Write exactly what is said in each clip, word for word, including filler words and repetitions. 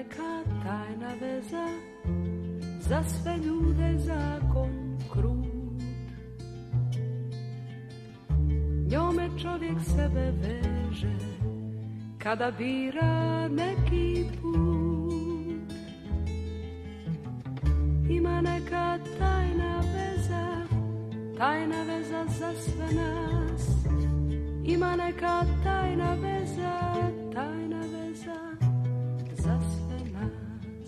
neka tajna veza, za sve ljude zakon krut. Njome čovjek sebe veže, kada bira neki put. Ima neka tajna veza, tajna veza za sve nas. Ima neka tajna veza, tajna veza za sve nas.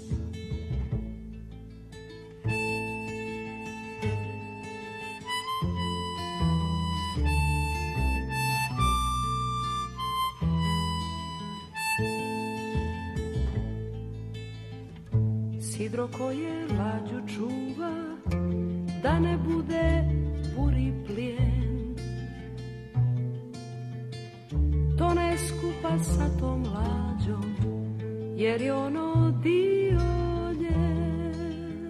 Sidro koje lađu čuva, da ne bude buri plijen, to ne skupa sa tom lađom, jer je ono dio njen.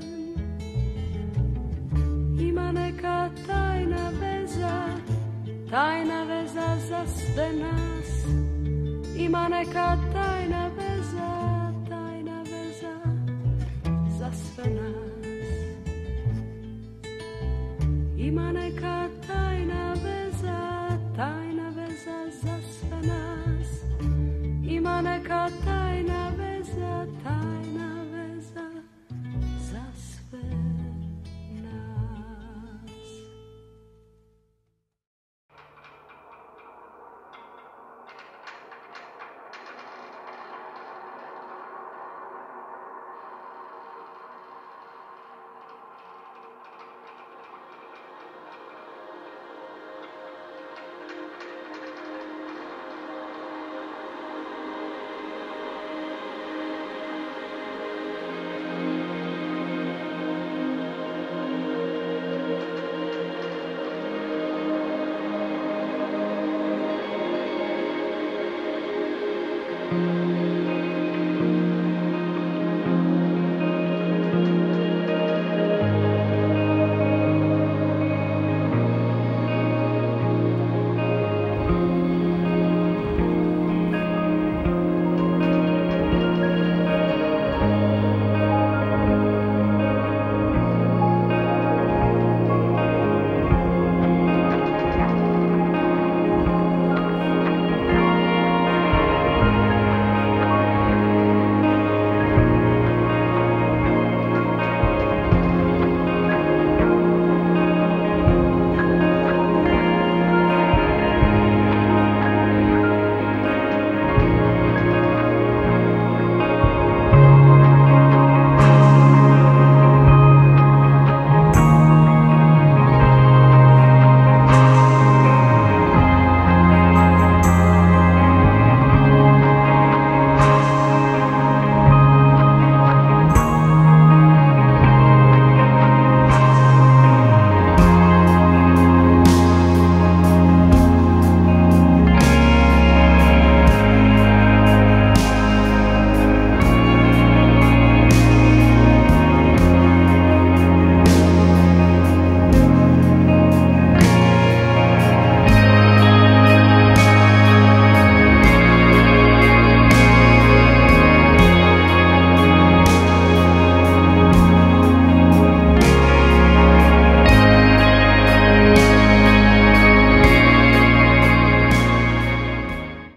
Ima neka tajna veza, tajna veza za sve nas. Ima neka tajna veza, tajna veza za sve nas. Ima neka